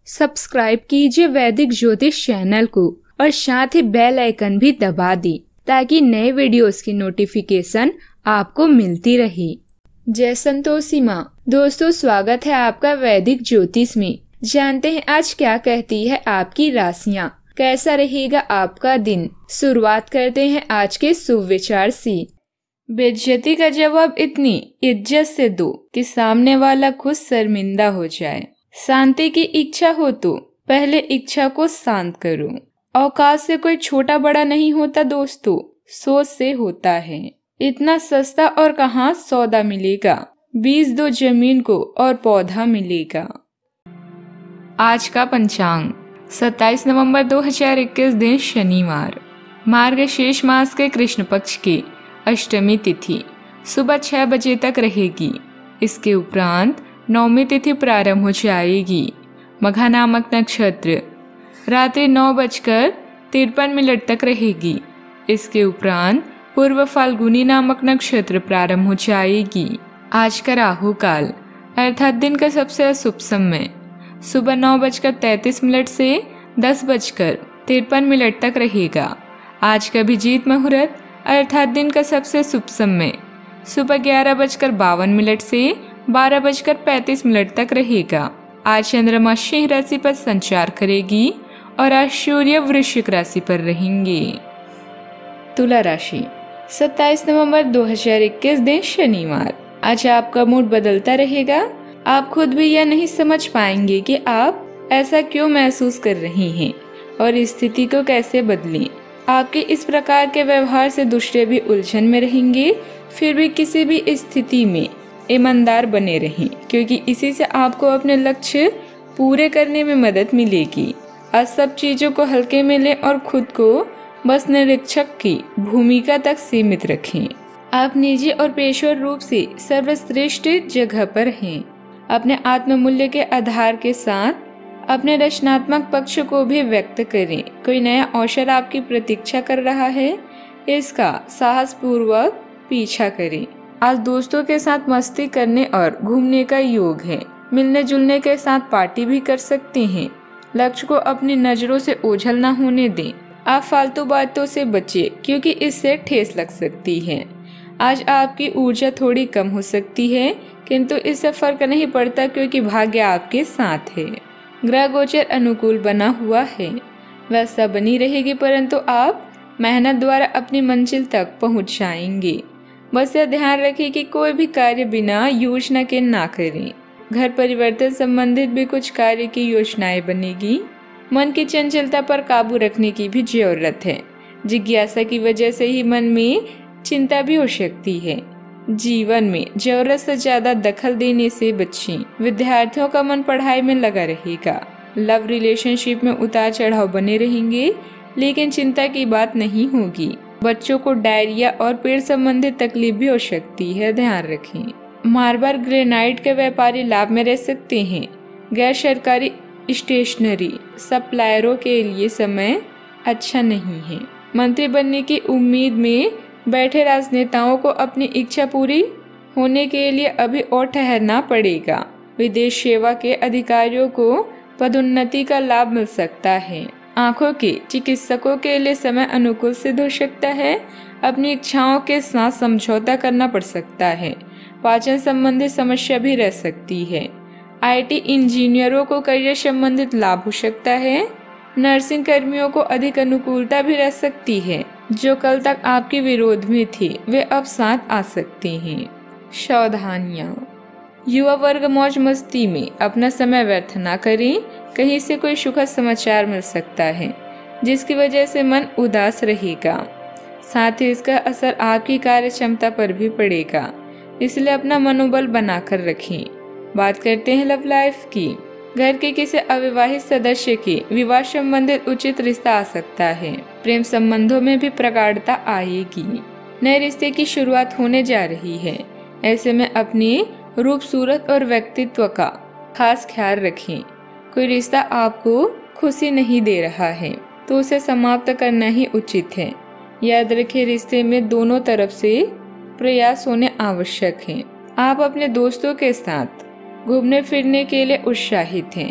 Subscribe कीजिए वैदिक ज्योतिष चैनल को और साथ ही बेल आइकन भी दबा दी ताकि नए वीडियोस की नोटिफिकेशन आपको मिलती रहे। जय संतोषी माँ। दोस्तों, स्वागत है आपका वैदिक ज्योतिष में। जानते हैं आज क्या कहती है आपकी राशियाँ, कैसा रहेगा आपका दिन। शुरुआत करते हैं आज के शुभ विचार से। बेइज्जती का जवाब इतनी इज्जत से दो कि सामने वाला खुद शर्मिंदा हो जाए। शांति की इच्छा हो तो पहले इच्छा को शांत करो। औकात से कोई छोटा बड़ा नहीं होता दोस्तों, सोच से होता है। इतना सस्ता और कहाँ सौदा मिलेगा, बीज दो जमीन को और पौधा मिलेगा। आज का पंचांग 27 नवंबर 2021 दिन शनिवार, मार्गशीर्ष मास के कृष्ण पक्ष की अष्टमी तिथि सुबह 6 बजे तक रहेगी। इसके उपरांत नवमी तिथि प्रारंभ हो जाएगी। मघा नामक नक्षत्र रात्रि 9:53 तक रहेगी। इसके उपरांत पूर्व फाल्गुनी नामक नक्षत्र प्रारंभ हो जाएगी। आज का राहु काल अर्थात दिन का सबसे अशुभ समय सुबह 9:33 से 10:53 तक रहेगा। आज का अभिजीत मुहूर्त अर्थात दिन का सबसे शुभ समय सुबह 11:52 से 12:35 तक रहेगा। आज चंद्रमा सिंह राशि पर संचार करेगी और आज सूर्य वृश्चिक राशि पर रहेंगे। तुला राशि 27 नवंबर 2021 दिन शनिवार, आज आपका मूड बदलता रहेगा। आप खुद भी यह नहीं समझ पाएंगे कि आप ऐसा क्यों महसूस कर रहे हैं और इस स्थिति को कैसे बदलें। आपके इस प्रकार के व्यवहार से दूसरे भी उलझन में रहेंगे। फिर भी किसी भी स्थिति में ईमानदार बने रहें, क्योंकि इसी से आपको अपने लक्ष्य पूरे करने में मदद मिलेगी। आज सब चीजों को हल्के में लें और खुद को बस निरीक्षक की भूमिका तक सीमित रखें। आप निजी और पेशेवर रूप से सर्वश्रेष्ठ जगह पर हैं। अपने आत्ममूल्य के आधार के साथ अपने रचनात्मक पक्ष को भी व्यक्त करें। कोई नया अवसर आपकी प्रतीक्षा कर रहा है, इसका साहस पूर्वक पीछा करें। आज दोस्तों के साथ मस्ती करने और घूमने का योग है। मिलने जुलने के साथ पार्टी भी कर सकते हैं। लक्ष्य को अपनी नजरों से ओझल न होने दें। आप फालतू बातों से बचें, क्योंकि इससे ठेस लग सकती है। आज आपकी ऊर्जा थोड़ी कम हो सकती है, किंतु इससे फर्क नहीं पड़ता क्योंकि भाग्य आपके साथ है। ग्रह गोचर अनुकूल बना हुआ है, वैसा बनी रहेगी, परंतु आप मेहनत द्वारा अपनी मंजिल तक पहुंच जाएंगे। बस यह ध्यान रखें कि कोई भी कार्य बिना योजना के ना करें। घर परिवर्तन संबंधित भी कुछ कार्य की योजनाएं बनेगी। मन की चंचलता पर काबू रखने की भी जरूरत है। जिज्ञासा की वजह से ही मन में चिंता भी हो सकती है। जीवन में जरूरत से ज्यादा दखल देने से बचें। विद्यार्थियों का मन पढ़ाई में लगा रहेगा। लव रिलेशनशिप में उतार चढ़ाव बने रहेंगे, लेकिन चिंता की बात नहीं होगी। बच्चों को डायरिया और पेट संबंधित तकलीफ भी हो सकती है, ध्यान रखें। मार्बल ग्रेनाइट के व्यापारी लाभ में रह सकते हैं। गैर सरकारी स्टेशनरी सप्लायरों के लिए समय अच्छा नहीं है। मंत्री बनने की उम्मीद में बैठे राजनेताओं को अपनी इच्छा पूरी होने के लिए अभी और ठहरना पड़ेगा। विदेश सेवा के अधिकारियों को पदोन्नति का लाभ मिल सकता है। आंखों के चिकित्सकों के लिए समय अनुकूल सिद्ध हो सकता है। अपनी इच्छाओं के साथ समझौता करना पड़ सकता है। पाचन संबंधित समस्या भी रह सकती है। आईटी इंजीनियरों को करियर संबंधित लाभ हो सकता है। नर्सिंग कर्मियों को अधिक अनुकूलता भी रह सकती है। जो कल तक आपके विरोध में थे, वे अब साथ आ सकते हैं। सावधानियां, युवा वर्ग मौज मस्ती में अपना समय व्यर्थ न करें। कहीं से कोई सुखद समाचार मिल सकता है, जिसकी वजह से मन उदास रहेगा। साथ ही इसका असर आपकी कार्य क्षमता पर भी पड़ेगा, इसलिए अपना मनोबल बनाकर रखें। बात करते हैं लव लाइफ की। घर के किसी अविवाहित सदस्य के विवाह संबंधित उचित रिश्ता आ सकता है। प्रेम संबंधों में भी प्रगाढ़ता आएगी। नए रिश्ते की शुरुआत होने जा रही है। ऐसे में अपनी रूप सूरत और व्यक्तित्व का खास ख्याल रखें। कोई रिश्ता आपको खुशी नहीं दे रहा है तो उसे समाप्त करना ही उचित है। याद रखें, रिश्ते में दोनों तरफ से प्रयास होने आवश्यक हैं। आप अपने दोस्तों के साथ घूमने फिरने के लिए उत्साहित हैं।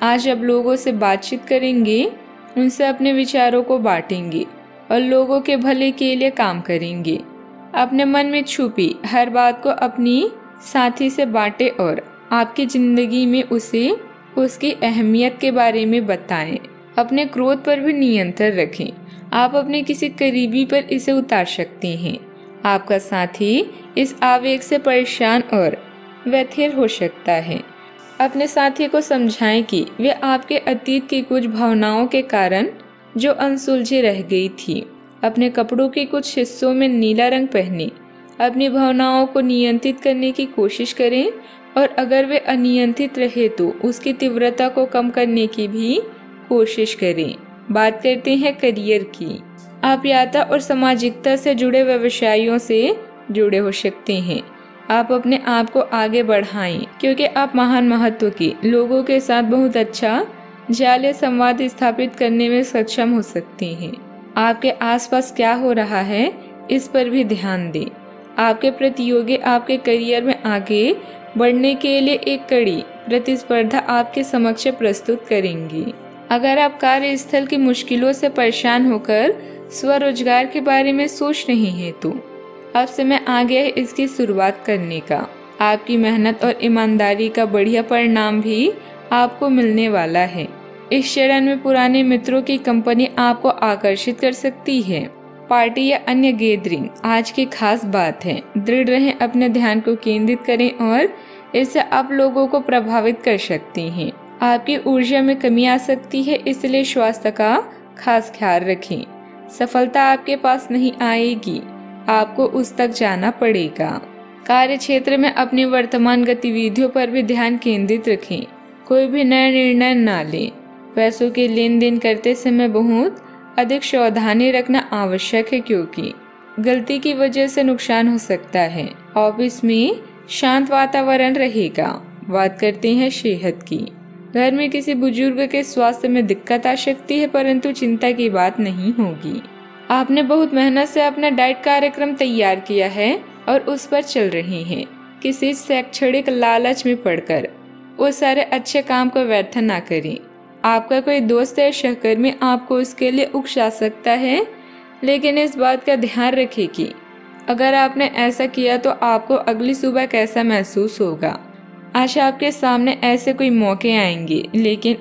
आज आप लोगों से बातचीत करेंगे, उनसे अपने विचारों को बांटेंगे और लोगों के भले के लिए काम करेंगे। अपने मन में छुपी हर बात को अपनी साथी से बांटें और आपकी जिंदगी में उसे उसकी अहमियत के बारे में बताएं। अपने क्रोध पर भी नियंत्रण रखें। आप अपने किसी करीबी पर इसे उतार सकते हैं। आपका साथी इस आवेग से परेशान और व्यथित हो सकता है। अपने साथी को समझाएं कि वे आपके अतीत की कुछ भावनाओं के कारण जो अनसुलझे रह गई थी। अपने कपड़ों के कुछ हिस्सों में नीला रंग पहने। अपनी भावनाओं को नियंत्रित करने की कोशिश करें और अगर वे अनियंत्रित रहे तो उसकी तीव्रता को कम करने की भी कोशिश करें। बात करते हैं करियर की। आप यात्रा और सामाजिकता से जुड़े व्यवसायों से जुड़े हो सकते हैं। आप अपने आप को आगे बढ़ाएं क्योंकि आप महान महत्व के लोगों के साथ बहुत अच्छा जालीय संवाद स्थापित करने में सक्षम हो सकते हैं। आपके आसपास क्या हो रहा है इस पर भी ध्यान दें। आपके प्रतियोगी आपके करियर में आगे बढ़ने के लिए एक कड़ी प्रतिस्पर्धा आपके समक्ष प्रस्तुत करेंगे। अगर आप कार्यस्थल की मुश्किलों से परेशान होकर स्वरोजगार के बारे में सोच रहे हैं तो अब समय आ गया है इसकी शुरुआत करने का। आपकी मेहनत और ईमानदारी का बढ़िया परिणाम भी आपको मिलने वाला है। इस चरण में पुराने मित्रों की कंपनी आपको आकर्षित कर सकती है। पार्टी या अन्य गैदरिंग आज की खास बात है। दृढ़ रहें, अपने ध्यान को केंद्रित करें और इससे आप लोगों को प्रभावित कर सकती हैं। आपकी ऊर्जा में कमी आ सकती है, इसलिए स्वास्थ्य का खास ख्याल रखें। सफलता आपके पास नहीं आएगी, आपको उस तक जाना पड़ेगा। कार्य क्षेत्र में अपनी वर्तमान गतिविधियों पर भी ध्यान केंद्रित रखें। कोई भी नया निर्णय न लें। पैसों के लेन देन करते समय बहुत अधिक सावधानी रखना आवश्यक है क्योंकि गलती की वजह से नुकसान हो सकता है। ऑफिस में शांत वातावरण रहेगा। बात करते हैं सेहत की। घर में किसी बुजुर्ग के स्वास्थ्य में दिक्कत आ सकती है, परंतु चिंता की बात नहीं होगी। आपने बहुत मेहनत से अपना डाइट कार्यक्रम तैयार किया है और उस पर चल रहे हैं। किसी शैक्षणिक लालच में पड़कर उस सारे अच्छे काम को व्यर्थ ना करें। आपका कोई दोस्त या सहकर्मी आपको उसके लिए उकसा सकता है, लेकिन इस बात का ध्यान रखें कि अगर आपने ऐसा किया तो आपको अगली सुबह कैसा महसूस होगा। आज आपके सामने ऐसे कोई मौके आएंगे, लेकिन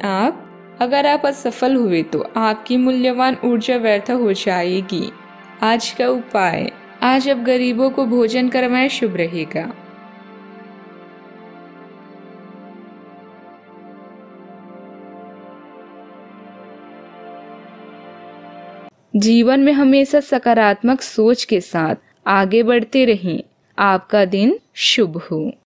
अगर आप असफल हुए तो आपकी मूल्यवान ऊर्जा व्यर्थ हो जाएगी। आज का उपाय, आज आप गरीबों को भोजन करवाएं, शुभ रहेगा। जीवन में हमेशा सकारात्मक सोच के साथ आगे बढ़ते रहें। आपका दिन शुभ हो।